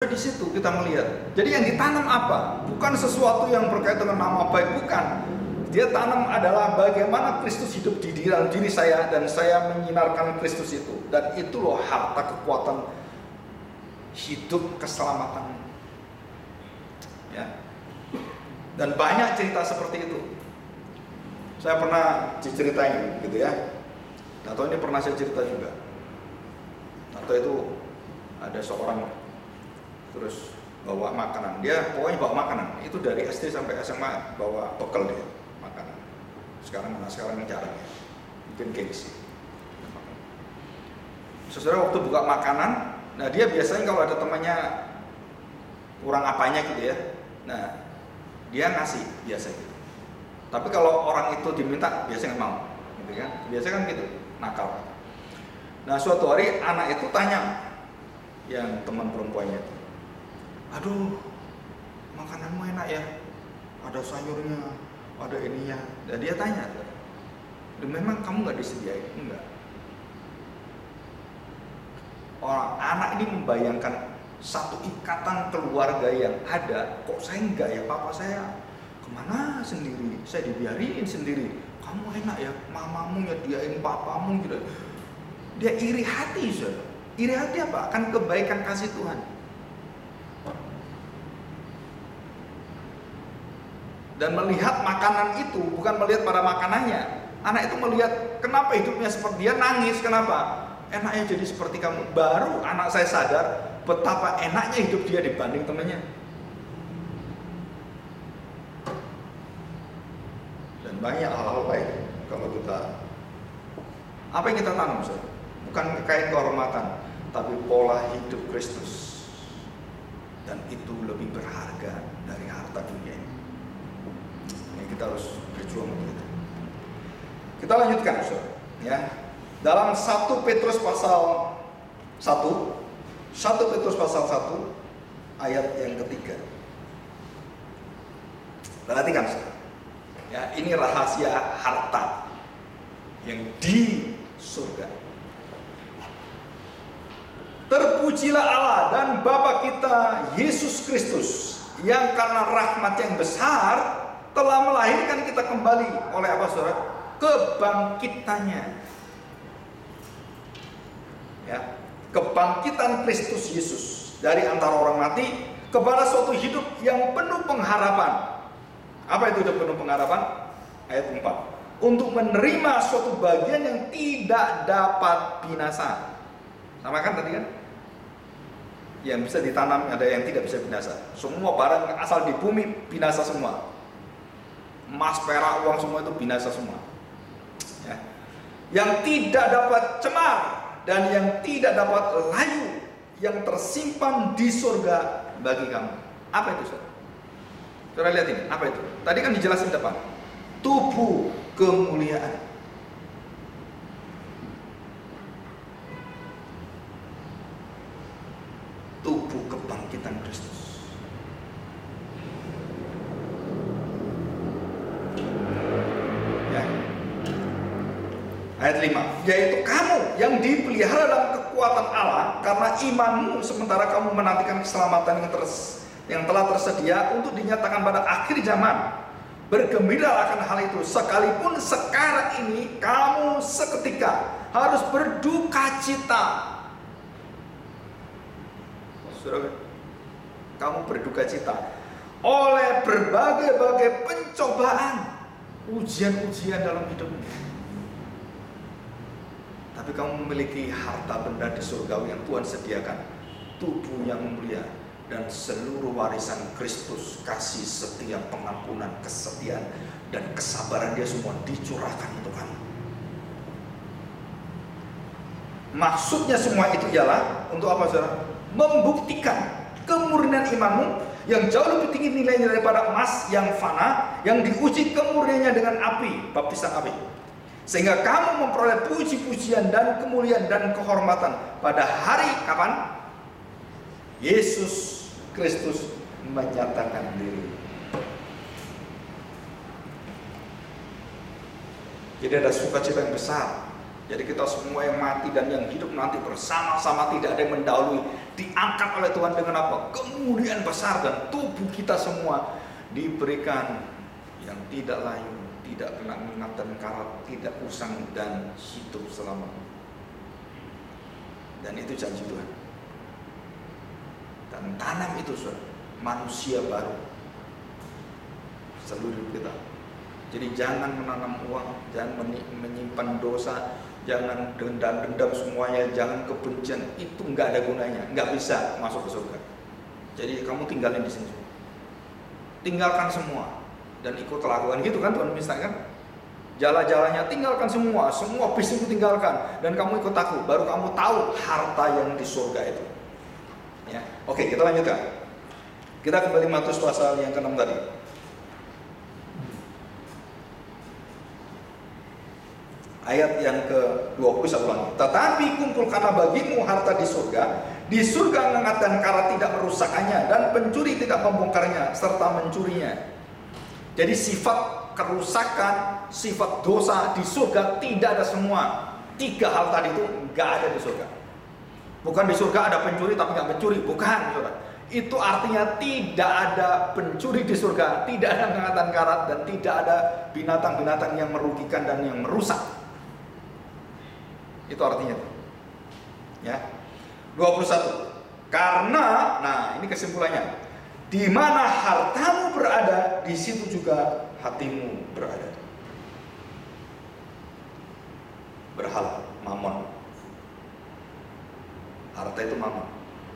Di situ kita melihat. Jadi yang ditanam apa? Bukan sesuatu yang berkaitan dengan nama baik, bukan. Dia tanam adalah bagaimana Kristus hidup di dalam diri saya dan saya menyinarkan Kristus itu. Dan itu loh harta kekuatan hidup keselamatan. Ya. Dan banyak cerita seperti itu. Saya pernah diceritain gitu ya. Atau ini pernah saya cerita juga. Atau itu ada seorang terus bawa makanan, dia pokoknya bawa makanan itu dari SD sampai SMA, bawa bekal dia makanan. Sekarang jarang ya, mungkin gengsi. Sesudah waktu buka makanan, nah dia biasanya kalau ada temannya kurang apanya gitu ya, nah dia ngasih biasa gitu. Tapi kalau orang itu diminta biasanya nggak mau, gitu kan? Biasanya kan gitu, nakal. Nah suatu hari anak itu tanya yang teman perempuannya itu, aduh, makananmu enak ya, ada sayurnya, ada ininya. Dan dia tanya, memang kamu nggak disediain? Enggak. Orang anak ini membayangkan satu ikatan keluarga yang ada. Kok saya enggak ya, papa saya kemana sendiri, saya dibiarin sendiri. Kamu enak ya, mamamu nyediain, papamu gitu. Dia iri hati, saudara. Iri hati apa? Akan kebaikan kasih Tuhan. Dan melihat makanan itu, bukan melihat pada makanannya. Anak itu melihat kenapa hidupnya seperti dia, nangis. Kenapa? Enaknya jadi seperti kamu. Baru anak saya sadar betapa enaknya hidup dia dibanding temannya. Dan banyak hal-hal baik kalau kita, apa yang kita tanam, saudara? Bukan kekayaan kehormatan, tapi pola hidup Kristus. Dan itu lebih berharga dari harta dunia ini. Kita harus berjuang untuk itu. Kita lanjutkan, saudara. Ya. Dalam 1 Petrus pasal 1 ayat yang ketiga. Perhatikan, saudara. Ya, ini rahasia harta yang di surga. Terpujilah Allah dan Bapa kita Yesus Kristus, yang karena rahmat yang besar telah melahirkan kita kembali oleh apa, saudara? Kebangkitannya. Ya, kebangkitan Kristus Yesus dari antara orang mati kepada suatu hidup yang penuh pengharapan. Apa itu hidup penuh pengharapan? Ayat 4. Untuk menerima suatu bagian yang tidak dapat binasa. Sama kan tadi kan? Yang bisa ditanam, ada yang tidak bisa binasa. Semua barang asal di bumi binasa semua. Emas, perak, uang semua itu binasa semua. Ya. Yang tidak dapat cemar dan yang tidak dapat layu, yang tersimpan di surga bagi kamu. Apa itu, saudara? Saudara lihat ini, apa itu? Tadi kan dijelasin depan. Tubuh kemuliaan. Tubuh kebangkitan Kristus. Ayat 5, yaitu kamu yang dipelihara dalam kekuatan Allah karena imanmu, sementara kamu menantikan keselamatan yang telah tersedia untuk dinyatakan pada akhir zaman. Bergembiralah akan hal itu, sekalipun sekarang ini kamu seketika harus berduka cita. Saudara, kamu berduka cita oleh berbagai-bagai pencobaan, ujian-ujian dalam hidupmu. Tapi kamu memiliki harta benda di surgawi yang Tuhan sediakan, tubuh yang mulia dan seluruh warisan Kristus, kasih setia, pengampunan, kesetiaan dan kesabaran Dia semua dicurahkan untuk kamu. Maksudnya semua itu ialah untuk apa, saudara? Membuktikan kemurnian imanmu yang jauh lebih tinggi nilainya daripada emas yang fana, yang diuji kemurniannya dengan api, baptisan api. Sehingga kamu memperoleh puji-pujian dan kemuliaan dan kehormatan pada hari kapan? Yesus Kristus menyatakan diri. Jadi ada sukacita yang besar Jadi kita semua yang mati dan yang hidup nanti bersama-sama, tidak ada yang mendahului, diangkat oleh Tuhan dengan apa? Kemuliaan besar, dan tubuh kita semua diberikan yang tidak layu, tidak kena minyak dan karat, tidak usang dan hidup selamanya. Dan itu janji Tuhan. Dan tanam itu manusia baru seluruh kita. Jadi jangan menanam uang, jangan menyimpan dosa, jangan dendam semuanya, jangan kebencian. Itu nggak ada gunanya, nggak bisa masuk ke surga. Jadi kamu tinggalin di sini, tinggalkan semua dan ikut lakukan gitu kan Tuhan misalkan. Jala-jalanya tinggalkan semua bisnismu tinggalkan, dan kamu ikut aku, baru kamu tahu harta yang di surga itu. Ya, oke, kita lanjutkan. Kita kembali Matius pasal yang ke-6 tadi. Ayat yang ke-21 lagi. Tetapi kumpulkanlah bagimu harta di surga hangat dan karat tidak merusakannya, dan pencuri tidak membongkarnya serta mencurinya. Jadi sifat kerusakan, sifat dosa di surga tidak ada semua. 3 hal tadi itu nggak ada di surga. Bukan di surga ada pencuri tapi nggak mencuri, bukan, saudara. Itu artinya tidak ada pencuri di surga, tidak ada hangatan karat, dan tidak ada binatang-binatang yang merugikan dan yang merusak. Itu artinya tuh. Ya. 21. Karena, nah ini kesimpulannya. Di mana hartamu berada, di situ juga hatimu berada. Berhala, mamon. Harta itu mamon.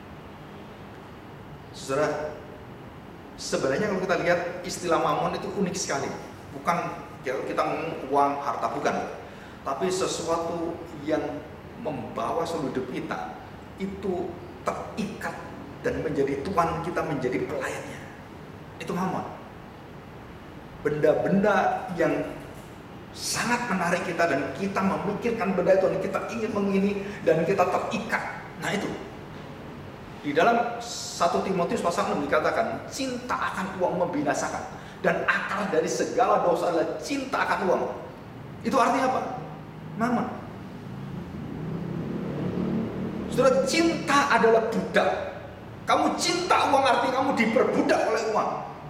Saudara, sebenarnya kalau kita lihat istilah mamon itu unik sekali. Bukan kita ngomong uang, harta, bukan. Tapi sesuatu yang membawa seluruh hidup kita itu terikat dan menjadi tuan kita, menjadi pelayannya. Itu mamon. Benda-benda yang sangat menarik kita, dan kita memikirkan benda itu, dan kita ingin mengini, dan kita terikat. Nah itu. Di dalam 1 Timotius pasal 6 dikatakan, cinta akan uang membinasakan, dan akar dari segala dosa adalah cinta akan uang. Itu artinya apa? Mamon. Saudara, cinta adalah budak. Kamu cinta uang artinya kamu diperbudak oleh uang.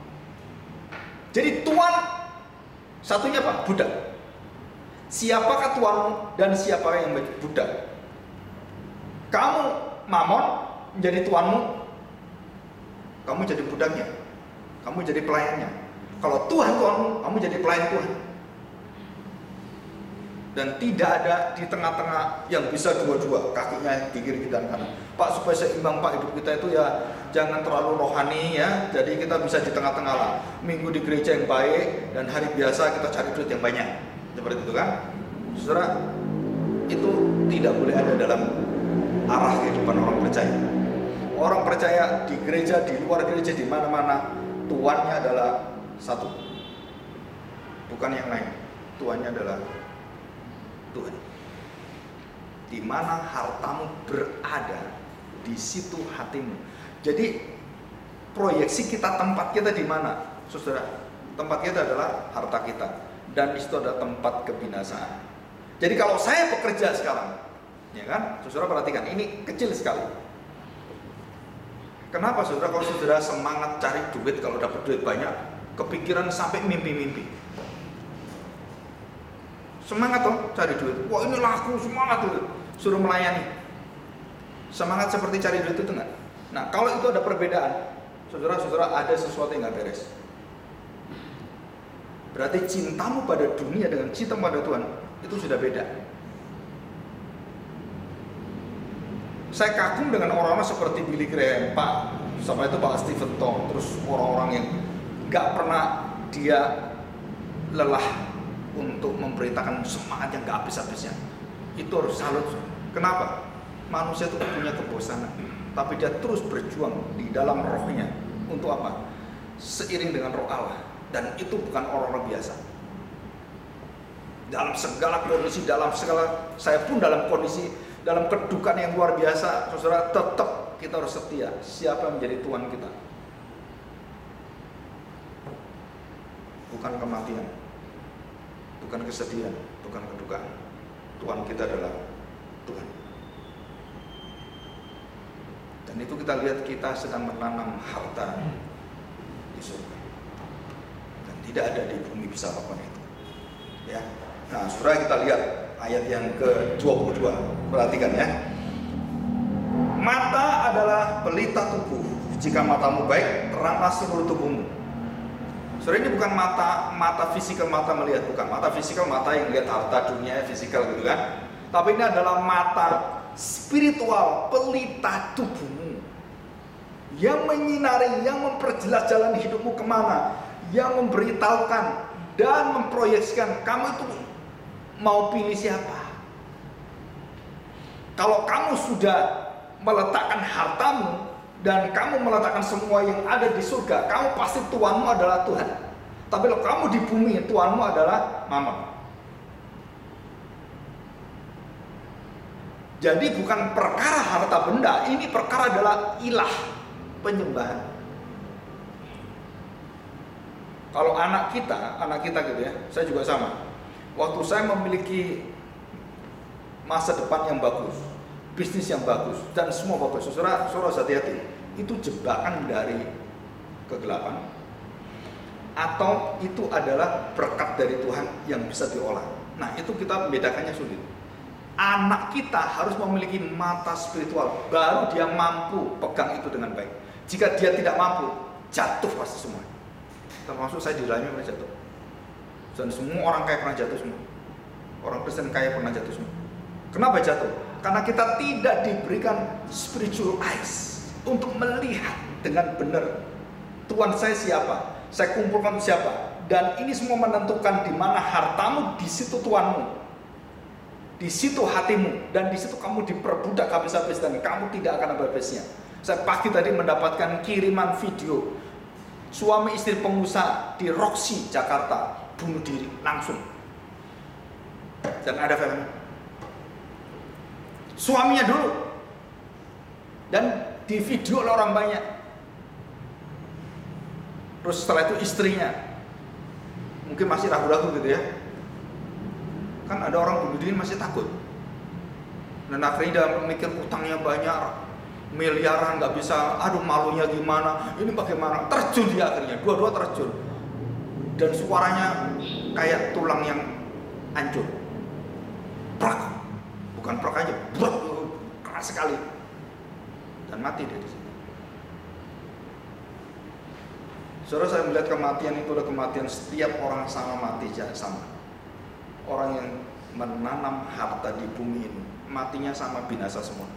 Jadi tuan satunya apa? Budak. Siapakah tuanmu dan siapa yang budak? Kamu mamon menjadi tuanmu, kamu jadi budaknya, kamu jadi pelayannya. Kalau Tuhan tuanmu, kamu jadi pelayan Tuhan. Dan tidak ada di tengah-tengah yang bisa dua-dua, kakinya di kiri dan kanan. Pak, supaya seimbang Pak, hidup kita itu ya jangan terlalu rohani ya. Jadi kita bisa di tengah-tengah lah. Minggu di gereja yang baik, dan hari biasa kita cari duit yang banyak. Seperti itu kan? Saudara, itu tidak boleh ada dalam arah kehidupan orang percaya. Orang percaya di gereja, di luar gereja, di mana-mana, tuannya adalah satu. Bukan yang lain. Tuannya adalah Tuhan. Di mana hartamu berada, di situ hatimu. Jadi proyeksi kita, tempat kita di mana? Saudara, tempat kita adalah harta kita, dan di situ ada tempat kebinasaan. Jadi kalau saya bekerja sekarang, ya kan? Saudara perhatikan, ini kecil sekali. Kenapa saudara? Kalau saudara semangat cari duit, kalau dapat duit banyak, kepikiran sampai mimpi-mimpi. Semangat toh cari duit. Wah ini laku, semangat tuh. Suruh melayani. Semangat seperti cari duit itu enggak? Nah kalau itu ada perbedaan, saudara-saudara, ada sesuatu yang nggak beres. Berarti cintamu pada dunia dengan cinta pada Tuhan itu sudah beda. Saya kagum dengan orang-orang seperti Billy Graham, Pak, sama itu Pak Stephen Tong, terus orang-orang yang nggak pernah dia lelah untuk memberitakan semangat yang gak habis-habisnya. Itu harus salut. Kenapa? Manusia itu punya kebosanan, tapi dia terus berjuang di dalam rohnya. Untuk apa? Seiring dengan roh Allah. Dan itu bukan orang-orang biasa. Dalam segala kondisi, saya pun dalam kondisi, dalam kedukaan yang luar biasa, saudara, tetap kita harus setia. Siapa yang menjadi Tuhan kita? Bukan kematian, bukan kesedihan, bukan kedukaan. Tuhan kita adalah Tuhan. Dan itu kita lihat kita sedang menanam harta di surga. Dan tidak ada di bumi bisa lakukan itu. Ya. Nah, saudara, kita lihat ayat yang ke-22. Perhatikan ya. Mata adalah pelita tubuh. Jika matamu baik, teranglah seluruh tubuhmu. Saudara, ini bukan mata fisikal, mata melihat, bukan mata fisikal, mata yang lihat harta dunia fisikal gitu kan. Tapi ini adalah mata spiritual, pelita tubuhmu, yang menyinari, yang memperjelas jalan hidupmu kemana, yang memberitahukan dan memproyeksikan kamu itu mau pilih siapa. Kalau kamu sudah meletakkan hartamu dan kamu meletakkan semua yang ada di surga, kamu pasti tuanmu adalah Tuhan. Tapi kalau kamu di bumi, tuanmu adalah Mammon. Jadi bukan perkara harta benda, ini perkara adalah ilah, penyembahan. Kalau anak kita gitu ya, saya juga sama. Waktu saya memiliki masa depan yang bagus, bisnis yang bagus, dan semua bagus, saudara hati-hati, itu jebakan dari kegelapan atau itu adalah berkat dari Tuhan yang bisa diolah. Nah, itu kita membedakannya sulit. Anak kita harus memiliki mata spiritual, baru dia mampu pegang itu dengan baik. Jika dia tidak mampu, jatuh pasti semua. Termasuk saya di dalamnya pernah jatuh. Dan semua orang kaya pernah jatuh semua. Orang Kristen kaya pernah jatuh semua. Kenapa jatuh? Karena kita tidak diberikan spiritual eyes untuk melihat dengan benar Tuhan saya siapa, saya kumpulkan siapa, dan ini semua menentukan di mana hartamu, di situ Tuhanmu, di situ hatimu, dan di situ kamu diperbudak habis-habis dan kamu tidak akan habis-habisnya. Saya pagi tadi mendapatkan kiriman video suami istri pengusaha di Roxy Jakarta bunuh diri langsung, dan ada filmnya. Suaminya dulu dan di video oleh orang banyak. Terus setelah itu istrinya mungkin masih ragu-ragu gitu ya, kan ada orang bunuh diri masih takut, dan akhirnya dia memikir utangnya banyak, miliaran, nggak bisa, aduh malunya gimana, ini bagaimana, terjun dia akhirnya, dua-dua terjun, dan suaranya kayak tulang yang hancur, prak, bukan prak aja, brok, keras sekali, dan mati dia di situ. Saudara, saya melihat kematian itu adalah kematian setiap orang sama mati sama. Orang yang menanam harta di bumi ini matinya sama, binasa semua.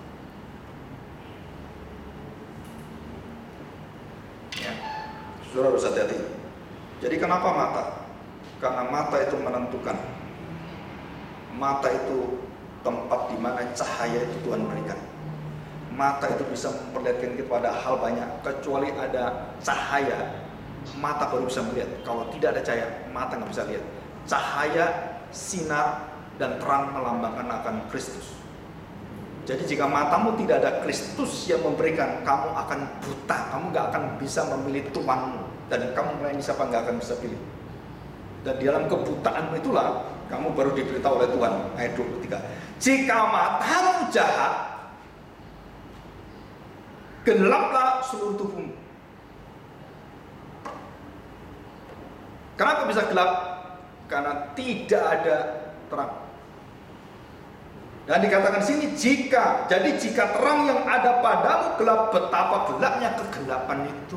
Ya, saudara harus hati-hati. Jadi kenapa mata? Karena mata itu menentukan. Mata itu tempat di mana cahaya itu Tuhan berikan. Mata itu bisa memperlihatkan kita pada hal banyak. Kecuali ada cahaya, mata baru bisa melihat. Kalau tidak ada cahaya, mata nggak bisa lihat. Cahaya, sinar, dan terang melambangkan akan Kristus. Jadi jika matamu tidak ada Kristus yang memberikan, kamu akan buta. Kamu nggak akan bisa memilih Tuhanmu, dan kamu melayani siapa nggak akan bisa pilih. Dan di dalam kebutaanmu itulah kamu baru diberitahu oleh Tuhan. Ayat 23. Jika matamu jahat, gelaplah seluruh tubuhmu. Kenapa bisa gelap? Karena tidak ada terang. Dan dikatakan di sini jika terang yang ada padamu gelap, betapa gelapnya kegelapan itu.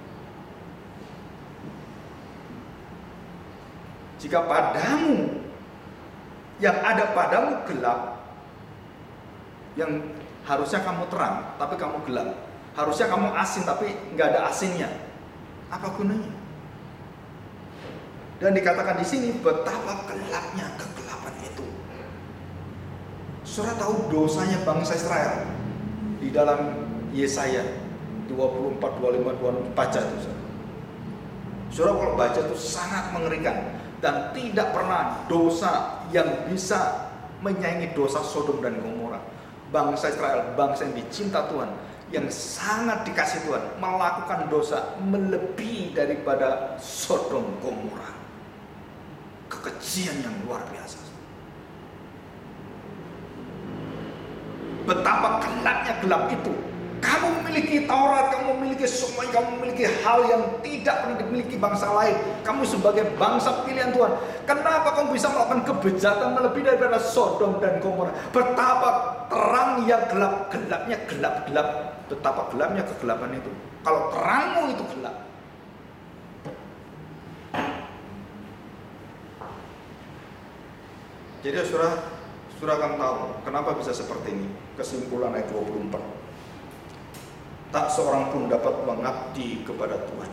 Jika padamu yang ada padamu gelap, yang harusnya kamu terang tapi kamu gelap, harusnya kamu asin tapi nggak ada asinnya, apa gunanya? Dan dikatakan di sini betapa gelapnya kegelapan itu. Saudara tahu dosanya bangsa Israel di dalam Yesaya 24, 25, 26 baca itu. Saudara kalau baca itu sangat mengerikan, dan tidak pernah dosa yang bisa menyaingi dosa Sodom dan Gomora. Bangsa Israel, bangsa yang dicinta Tuhan, yang sangat dikasih Tuhan, melakukan dosa melebihi daripada Sodom Gomora. Kekejian yang luar biasa. betapa gelap itu. Kamu memiliki Taurat, kamu memiliki semuanya, kamu memiliki hal yang tidak pernah dimiliki bangsa lain. Kamu sebagai bangsa pilihan Tuhan. Kenapa kamu bisa melakukan kebejatan melebihi daripada Sodom dan Gomora? Betapa terang yang gelap-gelapnya gelap-gelap. Betapa gelapnya kegelapan itu. Kalau terangmu itu gelap. Jadi saudara akan tahu kenapa bisa seperti ini. Kesimpulan ayat 24. Tak seorang pun dapat mengabdi kepada Tuhan.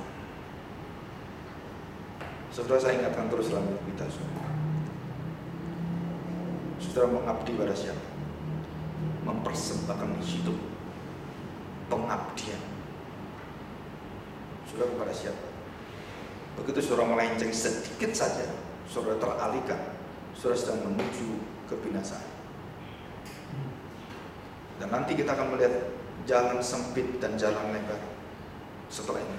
Saudara, saya ingatkan terus dalam hidup kita, saudara mengabdi pada siapa? Mempersembahkan hidup, pengabdian. Saudara kepada siapa? Begitu saudara melenceng sedikit saja, saudara teralihkan, saudara sedang menuju kebinasaan. Dan nanti kita akan melihat jalan sempit dan jalan lebar setelah ini.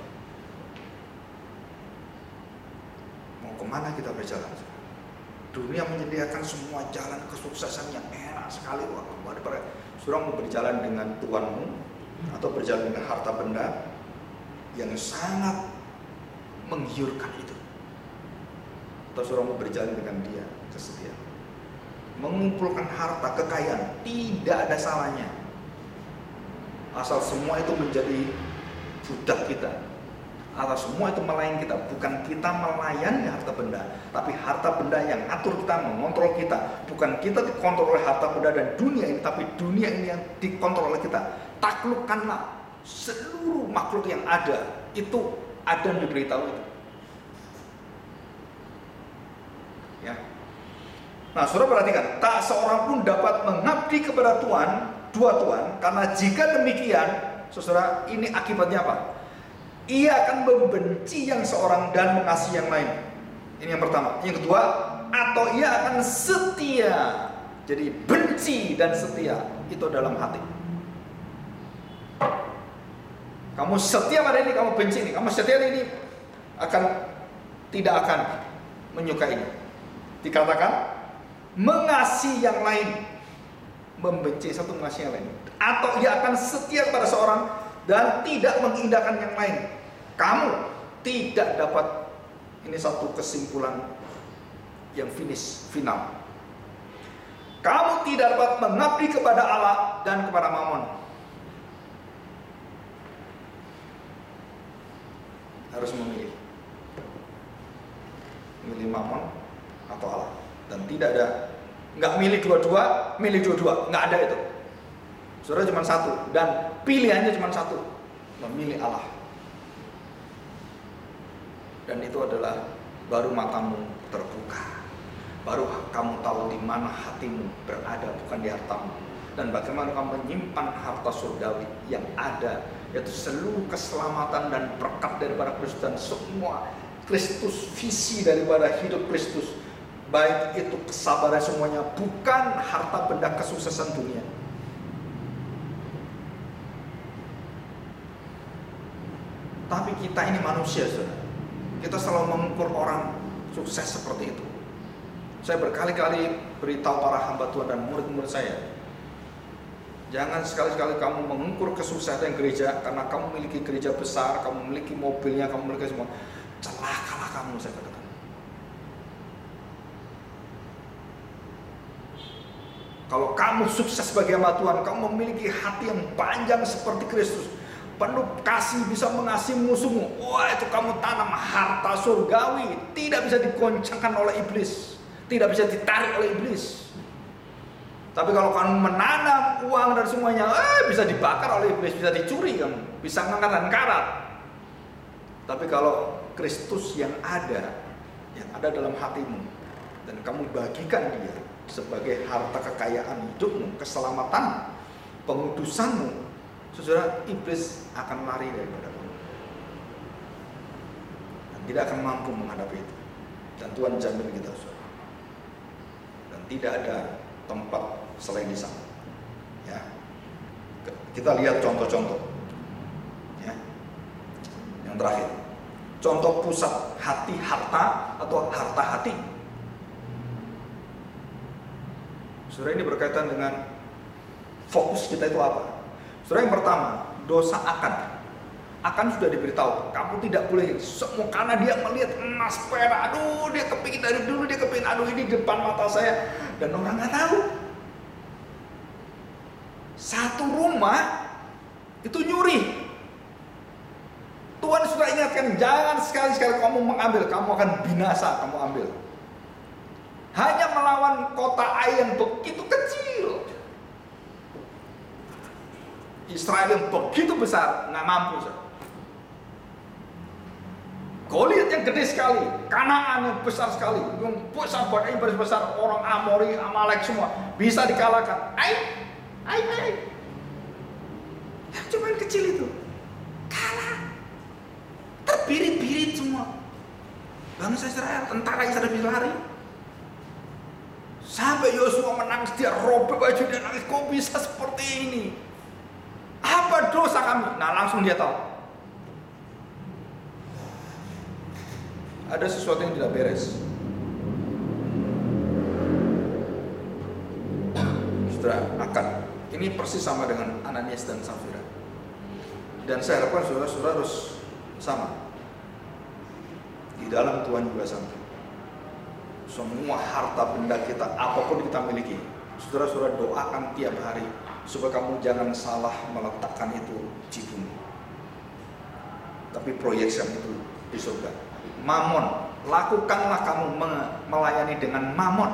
Mau kemana kita berjalan? Dunia menyediakan semua jalan kesuksesan yang enak sekali. Saudara mau berjalan dengan Tuhanmu atau berjalan dengan harta benda yang sangat menggiurkan itu, atau saudara mau berjalan dengan Dia, kesetiaan, mengumpulkan harta, kekayaan, tidak ada salahnya. Asal semua itu menjadi budak kita, asal semua itu melayani kita. Bukan kita melayani harta benda, tapi harta benda yang atur kita, mengontrol kita. Bukan kita dikontrol oleh harta benda dan dunia ini, tapi dunia ini yang dikontrol oleh kita. Taklukkanlah seluruh makhluk yang ada. Itu Adam diberitahu itu. Ya. Nah, saudara perhatikan, tak seorang pun dapat mengabdi kepada Tuhan, dua Tuhan, karena jika demikian, saudara, ini akibatnya apa? Ia akan membenci yang seorang dan mengasihi yang lain. Ini yang pertama. Yang kedua, atau ia akan setia. Jadi benci dan setia itu dalam hati. Kamu setia pada ini, kamu benci ini. Kamu setia ini tidak akan menyukai ini. Dikatakan mengasihi yang lain. Membenci satu, mengasihi yang lain. Atau ia akan setia pada seorang dan tidak mengindahkan yang lain. Kamu tidak dapat, ini satu kesimpulan yang final. Kamu tidak dapat mengabdi kepada Allah dan kepada Mammon. Harus memilih Mammon atau Allah. Dan tidak ada, nggak milih dua-dua, nggak ada itu. Saudara cuma satu, dan pilihannya cuma satu, memilih Allah. Dan itu adalah baru matamu terbuka, baru kamu tahu di mana hatimu berada, bukan di hartamu. Dan bagaimana kamu menyimpan harta surgawi yang ada, yaitu seluruh keselamatan dan berkat daripada Kristus dan semua Kristus, visi daripada hidup Kristus. Baik itu kesabaran semuanya, bukan harta benda kesuksesan dunia. Tapi kita ini manusia, saudara. Kita selalu mengukur orang sukses seperti itu. Saya berkali-kali beritahu para hamba Tuhan dan murid-murid saya, jangan sekali-kali kamu mengukur kesuksesan gereja karena kamu memiliki gereja besar, kamu memiliki mobilnya, kamu memiliki semua. Celakalah kamu, saya katakan. Kalau kamu sukses sebagai hamba Tuhan, kamu memiliki hati yang panjang seperti Kristus, penuh kasih, bisa mengasihi musuhmu. Wah, itu kamu tanam harta surgawi, tidak bisa digoncangkan oleh iblis, tidak bisa ditarik oleh iblis. Tapi kalau kamu menanam uang dan semuanya, bisa dibakar oleh iblis, bisa dicuri kamu, bisa ngangkat dan karat. Tapi kalau Kristus yang ada dalam hatimu, dan kamu bagikan Dia sebagai harta kekayaan hidupmu, keselamatan, pengudusanmu, saudara, iblis akan lari daripada kamu dan tidak akan mampu menghadapi itu. Dan Tuhan jamin kita, saudara. Dan tidak ada tempat selain di sana. Ya, kita lihat contoh-contoh. Ya, yang terakhir, contoh pusat hati harta atau harta hati. Saudara, ini berkaitan dengan Fokus kita itu apa? Saudara, yang pertama, dosa akan sudah diberitahu, kamu tidak boleh semua, karena dia melihat emas perak, aduh dia kepingin dari dulu, dia kepingin, aduh ini depan mata saya, dan orang nggak tahu. Satu rumah itu nyuri. Tuhan sudah ingatkan, jangan sekali-sekali kamu mengambil, kamu akan binasa, kamu ambil. Hanya melawan kota Ai yang begitu kecil, Israel yang begitu besar, nggak mampu. Goliat yang gede sekali, Kanaan yang besar sekali, yang besar badannya besar, orang Amori, Amalek semua bisa dikalahkan. Ai. Yang cuma yang kecil itu kalah, terbirit-birit semua. Bangsa Israel, tentara Israel bisa lari. Sampai Yosua menangis, dia robek baju, dia nangis, kok bisa seperti ini? Apa dosa kami? Nah, langsung dia tahu ada sesuatu yang tidak beres. Saudara, ini persis sama dengan Ananias dan Safira. Dan saya harapkan saudara-saudara harus sama. Di dalam Tuhan juga sama. Semua harta benda kita, apapun kita miliki, saudara-saudara doakan tiap hari supaya kamu jangan salah meletakkan itu di bumi, tapi proyeksikan itu di surga. Mamon, lakukanlah kamu melayani dengan mamon.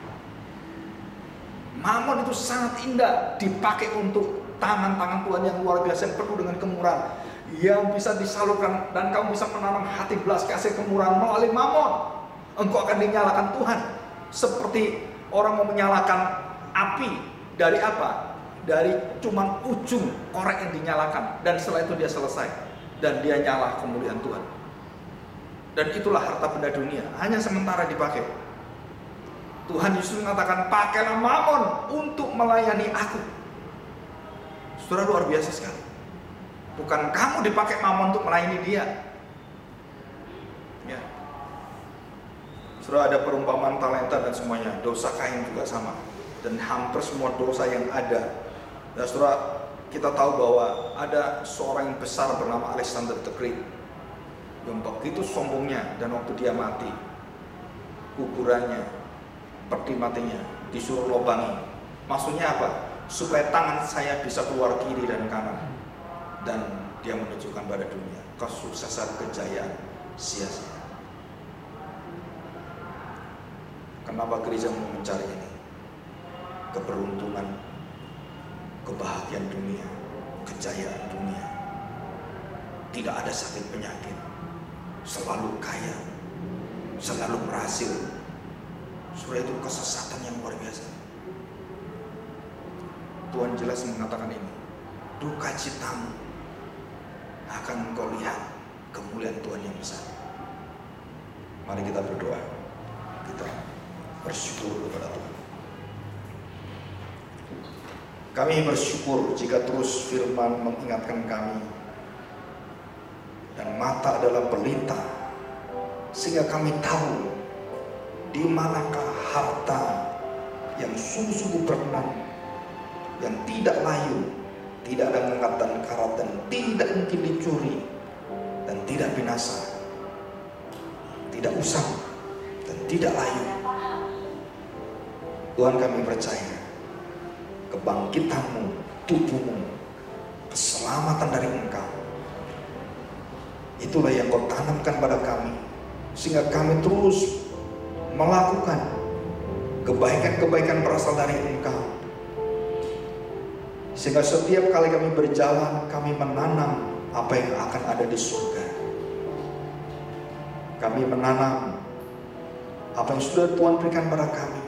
Mamon itu sangat indah, dipakai untuk tangan-tangan Tuhan yang luar biasa, yang penuh dengan kemurahan, yang bisa disalurkan, dan kamu bisa menanam hati belas kasih kemurahan melalui mamon. Engkau akan dinyalakan Tuhan, seperti orang mau menyalakan api. Dari apa? Dari cuman ujung korek yang dinyalakan, dan setelah itu dia selesai, dan dia nyala kemuliaan Tuhan. Dan itulah harta benda dunia, hanya sementara dipakai. Tuhan Yesus mengatakan, pakailah mamon untuk melayani aku. Saudara, luar biasa sekali. Bukan kamu dipakai mamon untuk melayani dia. Ya. Saudara, ada perumpamaan talenta dan semuanya. Dosa Kain juga sama. Dan hampir semua dosa yang ada. Dan saudara, kita tahu bahwa ada seorang yang besar bernama Alexander the Great, yang begitu sombongnya, dan waktu dia mati, kuburannya, peti matinya disuruh lobangi. Maksudnya apa? Supaya tangan saya bisa keluar kiri dan kanan. Dan dia menunjukkan pada dunia kesuksesan, kejayaan sia-sia. Kenapa gereja mau mencari ini? Keberuntungan, kebahagiaan dunia, kejayaan dunia. Tidak ada sakit penyakit, selalu kaya, selalu berhasil. Surah itu kesesatan yang luar biasa. Tuhan jelas mengatakan ini, duka citamu akan engkau lihat kemuliaan Tuhan yang besar. Mari kita berdoa, kita bersyukur kepada Tuhan. Kami bersyukur jika terus firman mengingatkan kami, dan mata adalah pelita, sehingga kami tahu di manakah harta yang sungguh-sungguh berkenan, yang tidak layu, tidak ada mengat dan karat, dan tidak mungkin dicuri, dan tidak binasa, tidak usang, dan tidak layu. Tuhan, kami percaya kebangkitanmu, tubuhmu, keselamatan dari Engkau, itulah yang Kau tanamkan pada kami, sehingga kami terus melakukan kebaikan-kebaikan berasal dari Engkau, sehingga setiap kali kami berjalan, kami menanam apa yang akan ada di surga. Kami menanam apa yang sudah Tuhan berikan pada kami: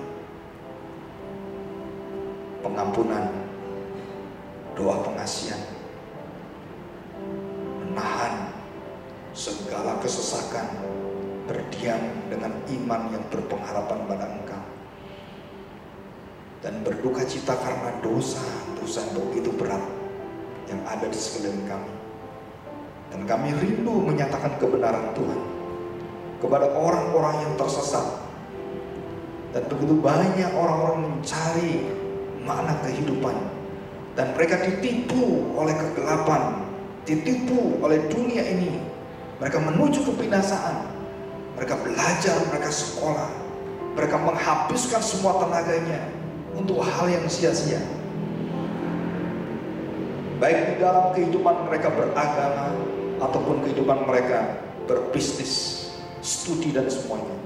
pengampunan, doa pengasihan, menahan segala kesesakan, berdiam dengan iman yang berpengharapan pada Engkau, dan berduka cita karena dosa-dosa yang begitu berat yang ada di sekeliling kami. Dan kami rindu menyatakan kebenaran Tuhan kepada orang-orang yang tersesat. Dan begitu banyak orang-orang mencari makna kehidupan, Dan mereka ditipu oleh kegelapan, ditipu oleh dunia ini. Mereka menuju kebinasaan. Mereka belajar, mereka sekolah. Mereka menghabiskan semua tenaganya untuk hal yang sia-sia. Baik di dalam kehidupan mereka beragama ataupun kehidupan mereka berbisnis, studi dan semuanya.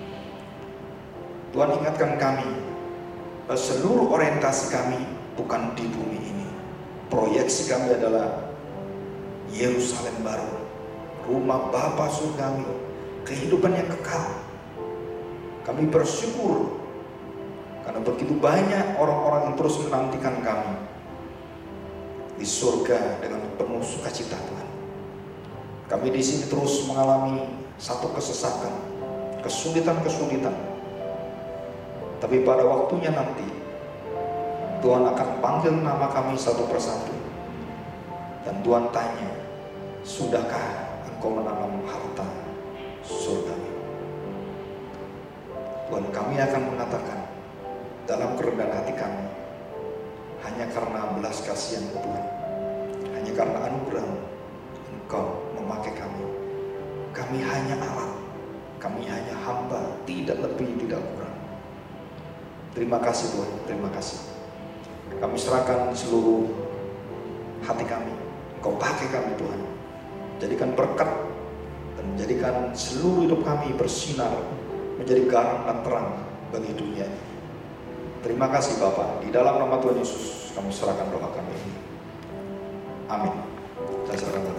Tuhan ingatkan kami, seluruh orientasi kami bukan di bumi ini. Proyeksi kami adalah Yerusalem baru, rumah Bapa surgawi, kehidupan yang kekal. Kami bersyukur karena begitu banyak orang-orang yang terus menantikan kami di surga dengan penuh sukacita, Tuhan. Kami di sini terus mengalami satu kesesakan, kesulitan-kesulitan. Tapi pada waktunya nanti Tuhan akan panggil nama kami satu persatu. Dan Tuhan tanya, sudahkah engkau menanam harta surga? Tuhan, kami akan mengatakan dalam kerendahan hati kami, hanya karena belas kasihan Tuhan, hanya karena anugerah Engkau memakai kami. Kami hanya alat, kami hanya hamba, tidak lebih, tidak kurang. Terima kasih Tuhan, terima kasih. Kami serahkan seluruh hati kami. Engkau pakai kami Tuhan. Jadikan berkat dan menjadikan seluruh hidup kami bersinar, menjadi garam dan terang bagi dunia. Terima kasih Bapa. Di dalam nama Tuhan Yesus kami serahkan doa kami ini. Amin. Saya serahkan.